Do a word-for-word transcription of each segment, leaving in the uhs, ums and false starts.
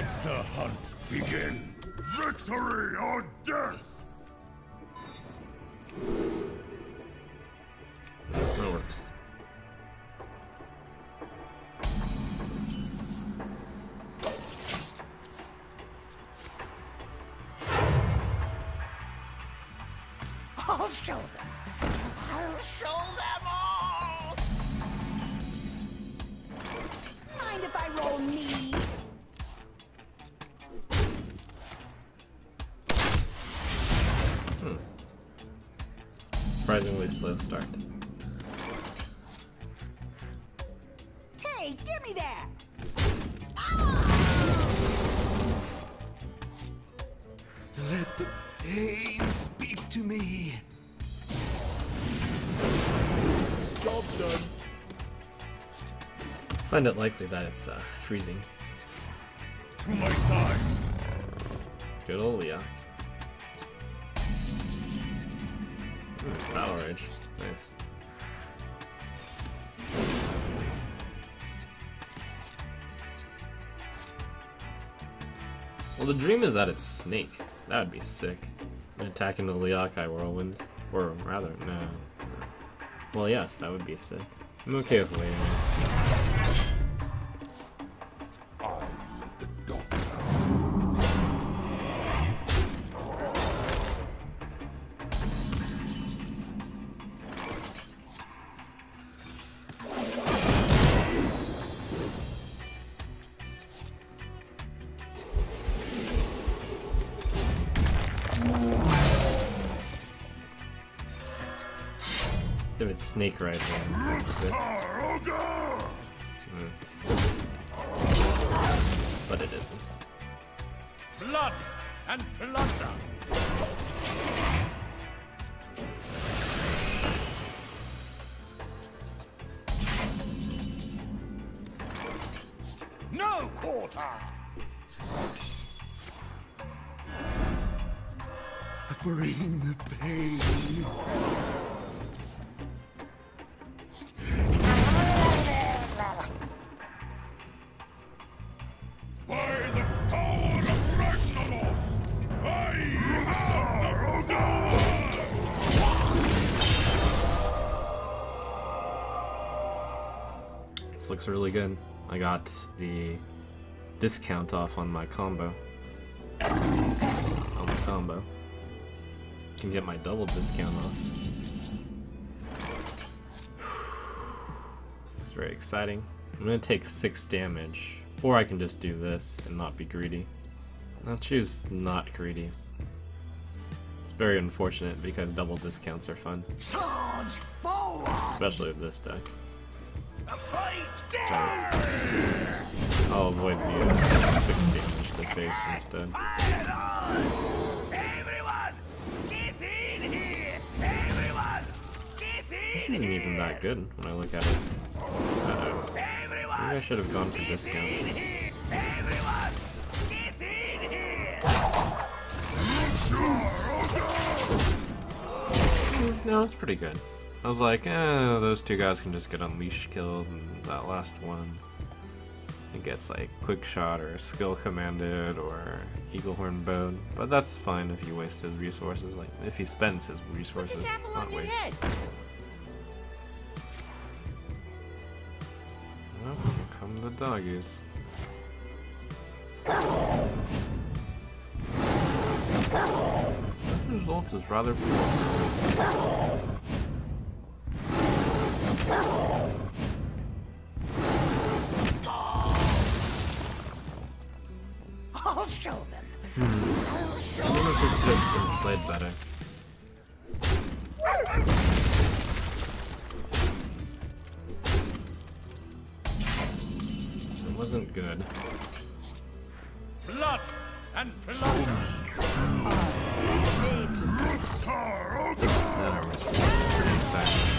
Let the hunt begin. Victory or death! That works. I'll show them. I'll show them all. Mind if I roll me? Hmm. Surprisingly slow start. Hey, give me that! Ah! Let the pain speak to me. Job done. Find it likely that it's uh, freezing. To my side. Good ol' Leok. Hmm, Battle Rage. Nice. Well, the dream is that it's Snake. That would be sick. Attacking the Leokai Whirlwind. Or rather, no. Well, yes, that would be sick. I'm okay with waiting. I let the dogs out. If it's Snake right there, it's sick. Mm. But it isn't. Blood and plunder. No quarter. Bring the pain. By the power of Ragnaros, I am the This looks really good. I got the discount off on my combo. On the combo. Can get my double discount off. This is very exciting. I'm gonna take six damage, or I can just do this and not be greedy. I'll choose not greedy. It's very unfortunate because double discounts are fun, Charge forward! especially with this deck. A fight! So I'll avoid the uh, six damage to face instead. Fire on! Everyone, get in here! Everyone, get This in isn't here! even that good when I look at it. Uh-oh. Everyone, Maybe I should have gone for get discounts. in here! Everyone, get in here! No, it's pretty good. I was like, eh, those two guys can just get Unleash killed, and that last one, it gets like Quick Shot or Skill Commanded or Eaglehorn Bowed. But that's fine if he wastes his resources, like if he spends his resources, not waste. Well, here come the doggies. This result is rather poor. I'll show them. Hmm. I'll show I wonder if them. this could have been played better. It wasn't good. blood and plunder. Made to That was pretty exciting.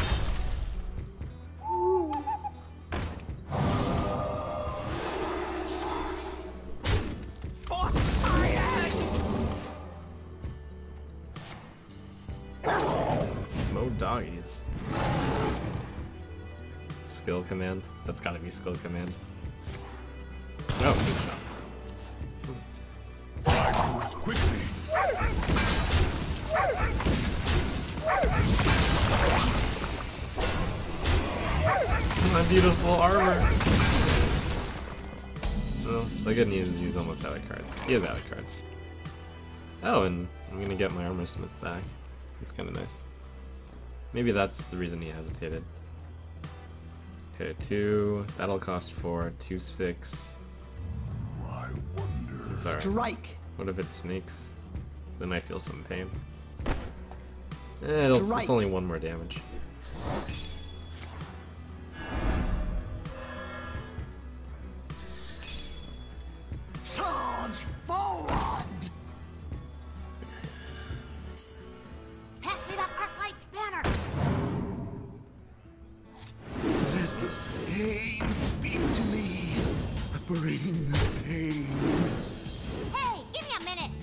for science! Mo doggies. Skill command. That's gotta be skill command. No, good shot. my beautiful armor. Well, the good news is he's almost out of cards. He is out of cards. Oh, and I'm gonna get my armor smith back. It's kind of nice. Maybe that's the reason he hesitated. Okay, two. That'll cost four. Two, six. I wonder. Sorry. Strike. What if it sneaks? Then I feel some pain. Eh, it'll, it's only one more damage. Charge forward. Pass me that arc-light spanner. Let the pain speak to me. Bring the pain. Hey, give me a minute.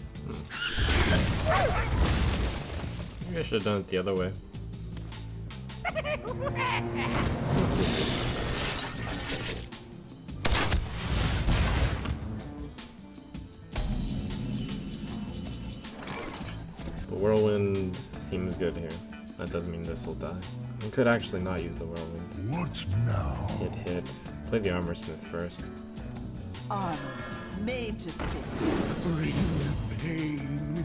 Maybe I should have done it the other way. The whirlwind seems good here. That doesn't mean this will die. I could actually not use the whirlwind. What now? Hit, hit. Play the armor smith first. Armor made to fit. Bring the pain.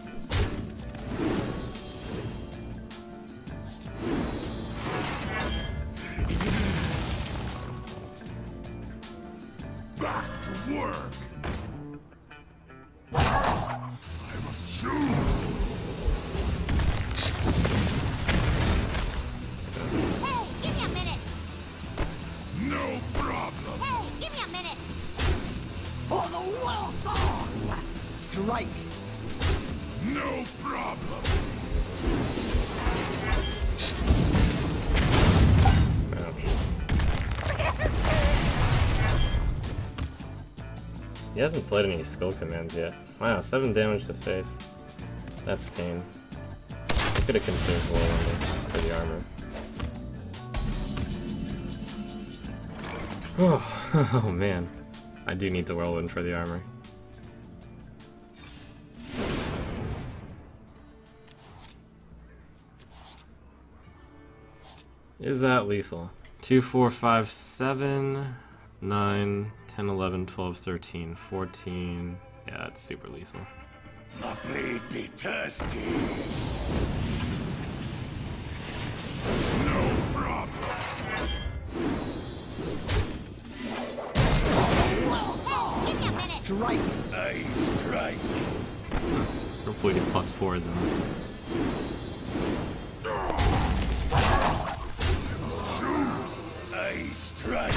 Back to work. I must choose. Hey, give me a minute. No problem. Hey, give me a minute. For the well song. Strike. No problem. He hasn't played any skill commands yet. Wow, seven damage to face. That's pain. I could have considered whirlwind for the armor. Oh, oh man. I do need the whirlwind for the armor. Is that lethal? two, four, five, seven, nine, ten, eleven, twelve, thirteen, fourteen. Yeah, it's super lethal. My blade be thirsty. No problem. Give me a minute. Strike. I strike. Hopefully the plus four is in there. I strike.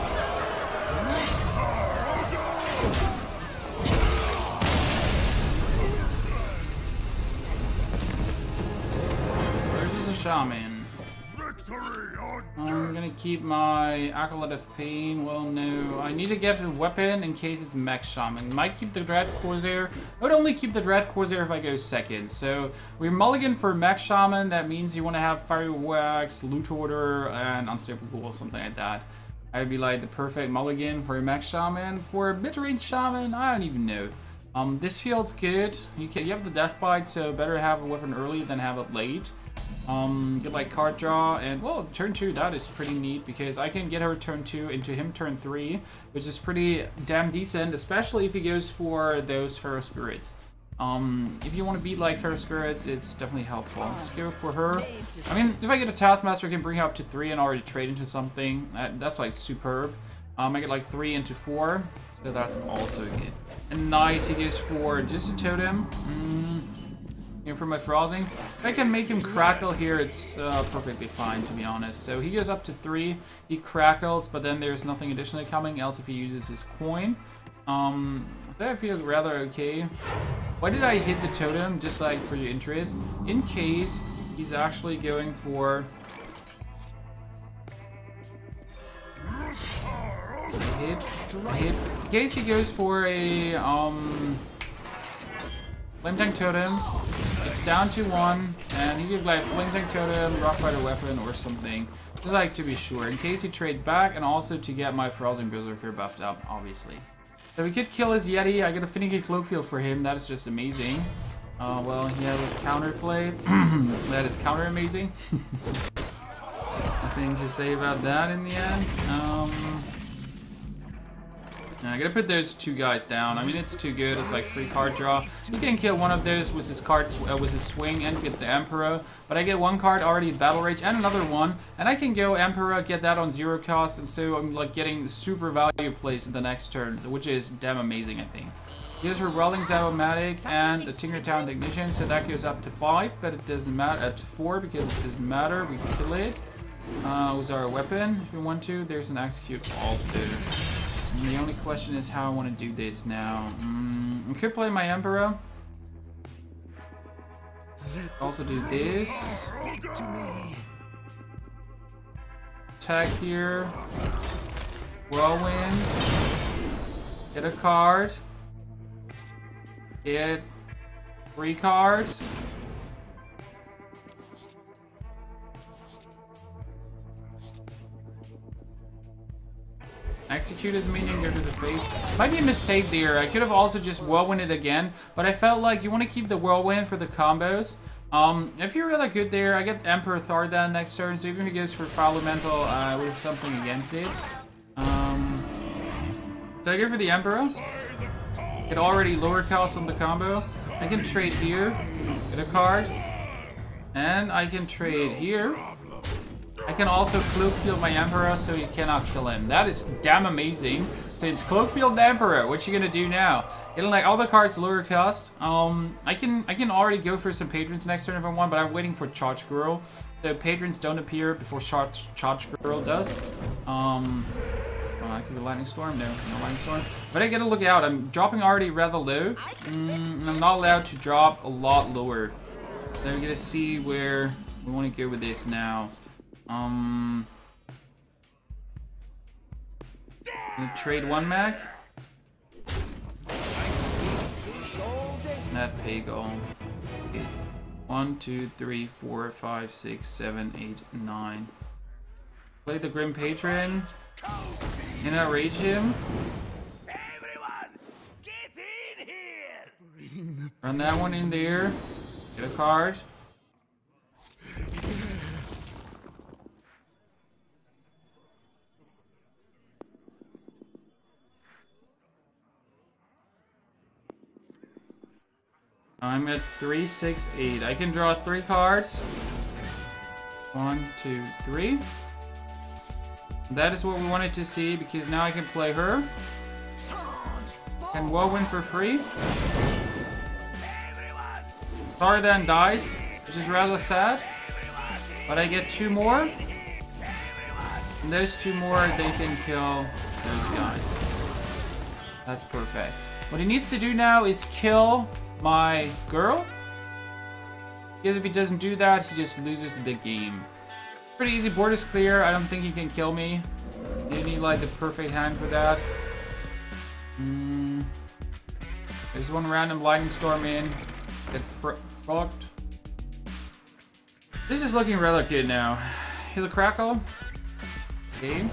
Where's the shaman? Victory or I'm gonna keep my Acolyte of Pain. Well, no. I need to get a weapon in case it's Mech Shaman. Might keep the Dread Corsair. I would only keep the Dread Corsair if I go second. So, we're mulligan for Mech Shaman. That means you want to have Fiery Wax, Loot Order, and Unstable or something like that. I'd be like the perfect mulligan for a Mech Shaman. For a mid-range Shaman, I don't even know. Um, this field's good. You can you have the Death Bite, so better have a weapon early than have it late. Um, get like card draw, and well, turn two, that is pretty neat because I can get her turn two into him turn three, which is pretty damn decent, especially if he goes for those Feral Spirits. Um, if you want to beat like Feral Spirits, it's definitely helpful. Let's go for her. I mean, if I get a Taskmaster, I can bring her up to three and already trade into something. That, that's like superb. Um, I get like three into four, so that's also good. And nice, he goes for just a totem. Mm. Here for my Frosing. If I can make him crackle here, it's uh, perfectly fine, to be honest. So he goes up to three, he crackles, but then there's nothing additionally coming, else if he uses his coin. Um, so I feel rather okay. Why did I hit the totem, just like for your interest? In case he's actually going for... Hit, hit. In case he goes for a, um... Flame Tank Totem, it's down to one, and he could like Flame Tank Totem, Rock Fighter Weapon, or something. Just like to be sure, in case he trades back, and also to get my Frozen Berserker buffed up, obviously. So we could kill his Yeti, I get a Finicky Cloak Field for him, that is just amazing. Uh, well, he has a counterplay, that is counter amazing. anything to say about that in the end. Um, I gotta put those two guys down. I mean, it's too good. It's like free card draw. You can kill one of those with his cards, uh, with his swing, and get the Emperor. But I get one card already in Battle Rage and another one, and I can go Emperor, get that on zero cost, and so I'm like getting super value plays in the next turn, which is damn amazing, I think. Here's her Welding's Automatic and a Tinkertown Ignition, so that goes up to five, but it doesn't matter, uh, to four because it doesn't matter. We can kill it. Uh, was our weapon if we want to. There's an Execute also. And the only question is how I want to do this now. Mm, I could play my Emperor. Also do this. Attack here. Whirlwind. Get a card. Get three cards. Execute his minion, go to the face. Might be a mistake there. I could have also just whirlwind it again, but I felt like you want to keep the whirlwind for the combos. Um, if you're really good there, I get Emperor Thardan next turn, so even if he goes for Elemental, uh, we have something against it. Um, so I go for the Emperor. Get already lower cost on the combo. I can trade here, get a card, and I can trade here. I can also Cloak Field my Emperor so you cannot kill him. That is damn amazing. So it's Cloak Field Emperor. What you gonna do now? Getting like all the cards lower cost. Um, I can I can already go for some Patrons next turn if I want, but I'm waiting for Charge Girl. The Patrons don't appear before Charge Charge Girl does. Um, oh, I could be Lightning Storm. No, no Lightning Storm. But I gotta look out. I'm dropping already rather low. Mm, and I'm not allowed to drop a lot lower. So we're gonna see where we want to go with this now. Um, gonna trade one mag. That pay goal. Okay. One, two, three, four, five, six, seven, eight, nine. Play the Grim Patron. And outrage him. Everyone, get in here! Run that one in there. Get a card. I'm at three, six, eight. I can draw three cards. One, two, three. That is what we wanted to see because now I can play her. Can Whirlwind for free. Thardan dies, which is rather sad. But I get two more. And those two more, they can kill those guys. That's perfect. What he needs to do now is kill my girl, because if he doesn't do that, he just loses the game. Pretty easy, board is clear. I don't think he can kill me. You need like the perfect hand for that. Mm. There's one random Lightning Storm in. Get fucked. This is looking rather good now. Here's a Crackle. Okay.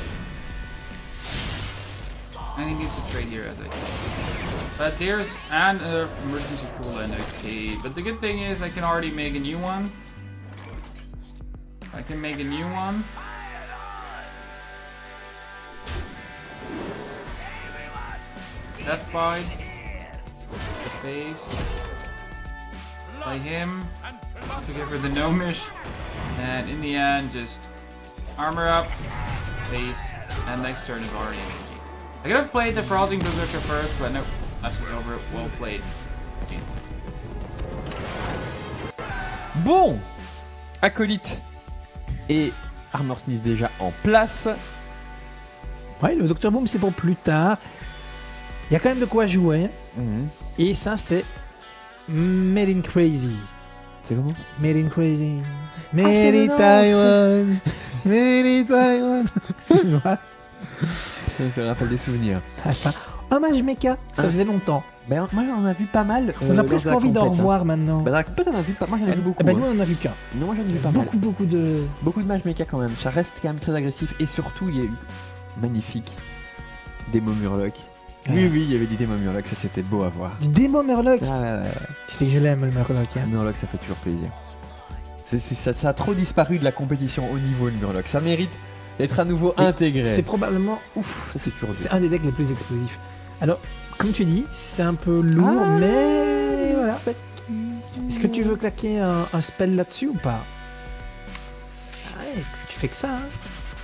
And he needs to trade here, as I said. But there's an uh, emergency coolant, okay. But the good thing is I can already make a new one. I can make a new one. Death Bite. The face. Play him. To give her the Gnomish. And in the end, just armor up. Face. And next turn is already in. I could have played the Frosting Berserker first, but nope. That's just over. Well played. Okay. Bon, Acolyte et Armor Smith déjà en place. Ouais, le Docteur Boom c'est pour plus tard. Il y a quand même de quoi jouer. Mmh. Et ça c'est Made in Crazy. C'est comment? Made in Crazy. Made in Taiwan. Made in Taiwan. Excuse-moi. Ça me rappelle des souvenirs. Ah ça. Hommage Mecha, ça hein? faisait longtemps. Ben, moi on a vu pas mal. Euh, on a presque envie d'en revoir hein. maintenant. Ben, dans la compète, on a vu pas Moi j'en ai vu beaucoup. Eh ben, hein. nous on en a vu qu'un. Non, moi j'en ai vu pas beaucoup, mal. Beaucoup de. Beaucoup de matchs Mecha quand même. Ça reste quand même très agressif. Et surtout, il y a eu magnifique démo Murloc. Ouais. Oui, oui, il y avait du démo Murloc. Ça c'était beau à voir. Du démo Murloc. Ah, ouais, ouais. Tu sais que je l'aime le Murloc. Hein. Murloc, ça fait toujours plaisir. C'est, c'est, ça, ça a trop disparu de la compétition au niveau de Murloc. Ça mérite d'être à nouveau Et intégré. C'est probablement, ouf, ça c'est toujours c'est un des decks les plus explosifs. Alors, comme tu dis, c'est un peu lourd, ah, mais voilà. Est-ce que tu veux claquer un, un spell là-dessus ou pas? Ouais, est-ce que tu fais que ça hein?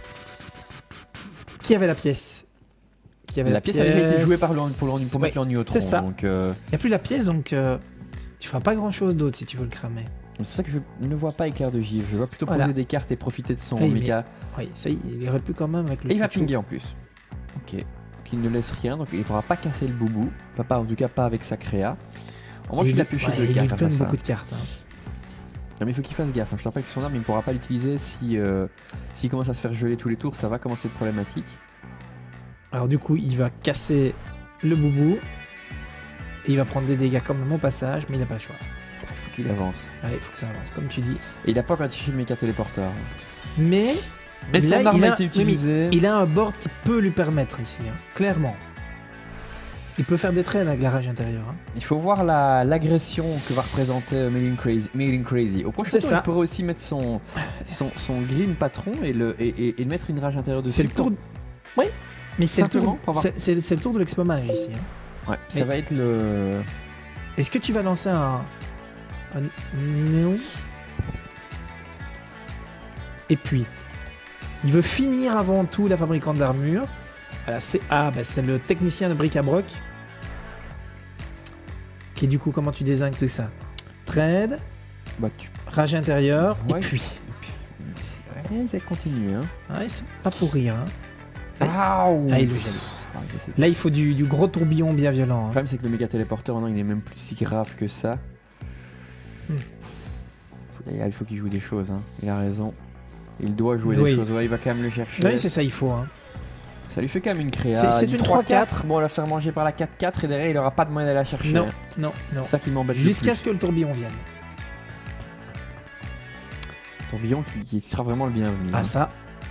Qui avait la pièce? Qui avait la, la pièce, pièce a déjà été jouée par le, pour, le, pour ouais, mettre l'ennui au tronc. C'est ça. Donc, euh... il n'y a plus la pièce, donc euh, tu feras pas grand-chose d'autre si tu veux le cramer. C'est pour ça que je ne vois pas éclair de givre. Je vois plutôt voilà. poser des cartes et profiter de son hey, méca. Oui, ça il aurait pu quand même avec le. Et il va pinguer en plus. Ok. Donc il ne laisse rien, donc il ne pourra pas casser le boubou. Enfin, pas, en tout cas, pas avec sa créa. En revanche, il a pioché ouais, deux il cartes. Il lui donne beaucoup de cartes. Hein. Non, mais il faut qu'il fasse gaffe. Hein. Je te rappelle que son arme, il ne pourra pas l'utiliser si euh, s'il commence à se faire geler tous les tours. Ça va commencer à être problématique. Alors, du coup, il va casser le boubou. Et il va prendre des dégâts quand même au passage, mais il n'a pas le choix. Il faut qu'il avance. Allez, il faut que ça avance, comme tu dis. Et il n'a pas encore affiché le méca téléporteur. Mais. Mais son là, arme il a, a été utilisée. Il a un board qui peut lui permettre ici, hein, clairement. Il peut faire des traînes avec la rage intérieure. Hein. Il faut voir la, l'agression que va représenter Made in Crazy. Made in Crazy. Au prochain tour, il pourrait aussi mettre son, son, son green patron et, le, et, et, et mettre une rage intérieure dessus. C'est le tour. Oui, mais c'est le tour. Voir... C'est, c'est, c'est le tour de l'expo mage ici. Hein. Ouais, mais... ça va être le. Est-ce que tu vas lancer un. un néon? Et puis. Il veut finir avant tout la fabricante d'armure. Voilà, c'est ah, bah c'est le technicien de bric-à-broc. Qui du coup, comment tu désignes tout ça? Trade, bah, tu... rage intérieure, ouais, et puis. Et puis... Ouais, ça continue. Hein. Ouais, c'est pas pour rire. Hein. Ah, ah, il le gèle. Ah, là, il faut du, du gros tourbillon bien violent. Hein. Le problème, c'est que le méga téléporteur, maintenant, il est même plus si grave que ça. Hmm. Il faut qu'il joue des choses. Hein. Il a raison. Il doit jouer oui. des choses. Ouais, il va quand même le chercher. Oui, c'est ça, il faut. Hein. Ça lui fait quand même une créa. C'est, c'est une, une trois quatre. Bon, on va faire manger par la quatre quatre et derrière, il aura pas de moyen d'aller la chercher. Non, non, non. C'est ça qui m'embête. Jusqu'à ce que le tourbillon vienne. Tourbillon qui, qui sera vraiment le bienvenu. Ah, hein. ça.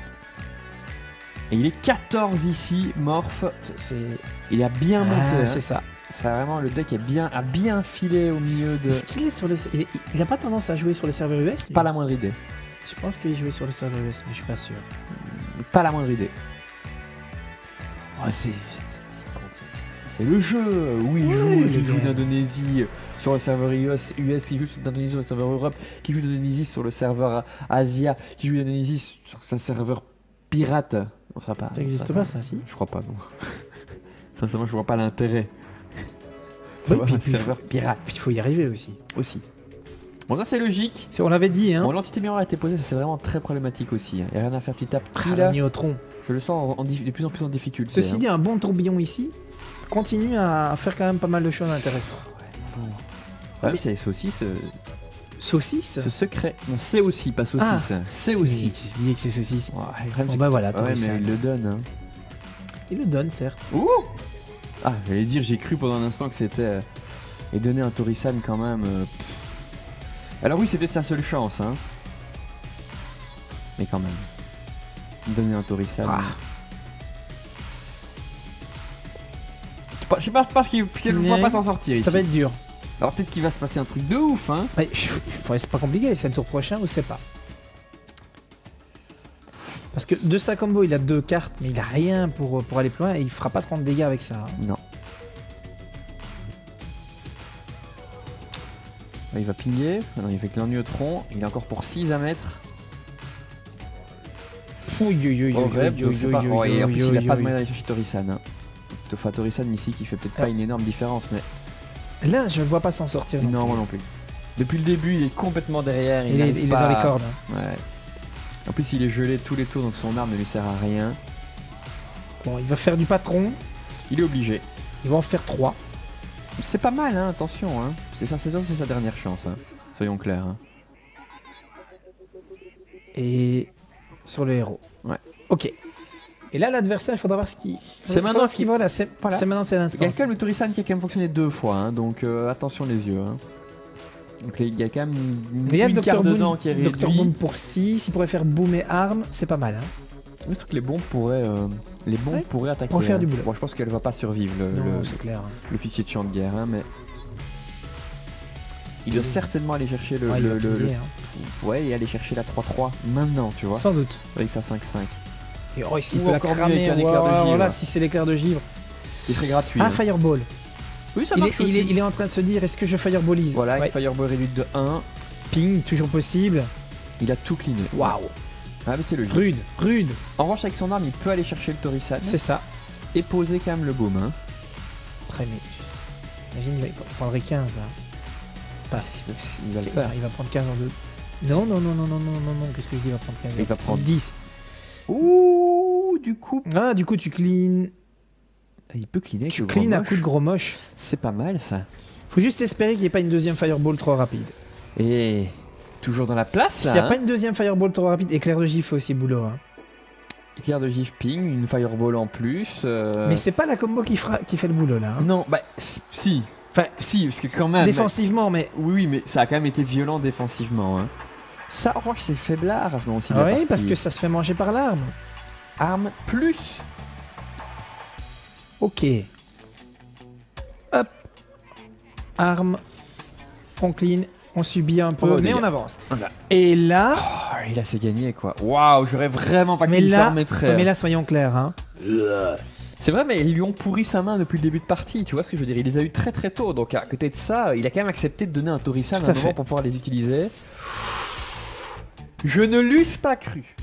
Et il est quatorze ici, Morph. C'est, c'est... Il a bien monté. Ah, hein. C'est ça. C'est vraiment le deck est bien, a bien filé au milieu de. Est-ce qu'il est sur le. Il, il a pas tendance à jouer sur les serveurs U S lui? Pas la moindre idée. Je pense qu'il jouait sur le serveur U S, mais je suis pas sûr. Pas la moindre idée. Oh, c'est, c'est, c'est, c'est, c'est le jeu où il oui, joue, il joue d'Indonésie sur le serveur U S, U S qui joue d'Indonésie sur le serveur Europe, qui joue d'Indonésie sur le serveur Asia, qui joue d'Indonésie sur un serveur pirate. Non, ça pas. Ça n'existe pas, ça, si? Je crois pas, non. Sincèrement, je vois pas l'intérêt. Oui, puis, un puis serveur faut, pirate. Puis il faut y arriver aussi. Aussi. Bon, ça c'est logique. C'est, on l'avait dit, hein. Bon, l'entité miroir a été posée, ça c'est vraiment très problématique aussi. Il n'y a rien à faire petit à petit ah, là. Néotron. Je le sens en, en, de plus en plus en difficulté. Ceci hein. dit, un bon tourbillon ici continue à faire quand même pas mal de choses intéressantes. Ouais, bon. Ouais, mais c'est saucisse. Euh... Saucisse Ce secret. Non, c'est aussi, pas saucisse. Ah, c'est aussi. Il dit que c'est saucisse. Ouais, bon, bah voilà, ouais, mais il le donne. Hein. Il le donne, certes. Ouh ah, j'allais dire, j'ai cru pendant un instant que c'était. Euh... Et donner un Torisan quand même. Euh... Alors, oui, c'est peut-être sa seule chance. Hein. Mais quand même. Donner un Torisan. Ah. Je sais pas, pas qu'il ne va pas s'en sortir ici. Ça va être dur. Alors peut-être qu'il va se passer un truc de ouf, hein. Ouais, c'est pas compliqué, c'est le tour prochain ou c'est pas. Parce que de sa combo, il a deux cartes, mais il a rien pour, pour aller plus loin et il fera pas trente dégâts avec ça. Hein. Non. Il va pinguer, non, il fait que l'ennui au tronc, il est encore pour six à mettre. Oui, oui, oui, oh, rep, donc c'est pas... Oh, et en plus, il a pas de moyen d'aller chercher Torisan. Hein. Enfin, Torisan ici qui fait peut-être pas une énorme différence, mais... Là, je le vois pas s'en sortir. Non, non moi non plus. Depuis le début, il est complètement derrière. Il, il, est, il pas... est dans les cordes. Hein. Ouais. En plus, il est gelé tous les tours, donc son arme ne lui sert à rien. Bon, il va faire du patron. Il est obligé. Il va en faire trois. C'est pas mal, hein, attention. Hein. C'est, ça, c'est, c'est sa dernière chance, hein. Soyons clairs. Hein. Et sur le héros. Ouais. Ok. Et là, l'adversaire, il faudra voir ce qu'il. C'est maintenant ce qu'il va là. C'est voilà. maintenant, c'est l'instant. Il y a quand même le Torisan qui a quand même fonctionné deux fois, hein, donc euh, attention les yeux. Hein. Donc il y a quand même une, une, une carte dedans qui est réduite. docteur Boom pour six, il pourrait faire Boom et arme, c'est pas mal. Hein. Je trouve que les bombes pourraient, euh, les bombes ouais. pourraient attaquer. Pour faire hein. du boulot. Bon, je pense qu'elle va pas survivre, le, non, le, c'est clair. l'officier de champ de guerre, hein, mais. Il doit certainement aller chercher le... Ouais, il le, va le- plier, le- hein. Ouais, et aller chercher la trois trois maintenant, tu vois. Sans doute. Avec sa cinq cinq. Et oh, s'il Ou peut la encore mieux cramer, avec un éclair de voilà, givre. voilà, si c'est l'éclair de givre. Il serait gratuit. Ah, hein. Fireball. Oui, ça Il est, marche il, est, aussi. il est en train de se dire, est-ce que je fireballise? Voilà, Ouais. avec Fireball réduite de un, Ping, toujours possible. il a tout cleané. Waouh. Ah, mais c'est logique. Rude, rude. En revanche, avec son arme, il peut aller chercher le Torisan C'est ça. et poser quand même le boom. Hein. Très bien. Imagine, il va- il prendrait quinze là. Pas. Il va le Il faire. va, il va prendre quinze en deux. Non, non, non, non, non, non, non, non. Qu'est-ce que je dis? Il va prendre quinze. Il va prendre dix. Ouh, du coup. Ah, du coup, tu clean. Il peut cleaner. avec Tu le gros clean à moche. coup de gros moche. C'est pas mal ça. Faut juste espérer qu'il n'y ait pas une deuxième fireball trop rapide. Et toujours dans la place S'il là. n'y a hein. pas une deuxième fireball trop rapide, éclair de gif fait aussi boulot. Hein. Éclair de gif ping, une fireball en plus. euh, Mais c'est pas la combo qui, fera, qui fait le boulot là. hein. Non, bah s- si. Enfin, Si, parce que quand même. défensivement, mais. Oui, oui, mais ça a quand même été violent défensivement. Hein. Ça, en revanche, c'est faiblard à ce moment-ci de la Oui, partie. parce que ça se fait manger par l'arme. Arme plus. Ok. Hop. Arme. On clean. On subit un peu, Oh, mais les on gars. avance. Voilà. Et là. Oh, et là, c'est gagné quoi. Waouh, j'aurais vraiment pas mais qu'il s'en là, remettrait. mais là, soyons clairs. Hein. C'est vrai, mais ils lui ont pourri sa main depuis le début de partie, tu vois ce que je veux dire. Il les a eu très très tôt, donc à côté de ça, il a quand même accepté de donner un Torisan Tout à à un moment fait. pour pouvoir les utiliser. Je ne l'eusse pas cru.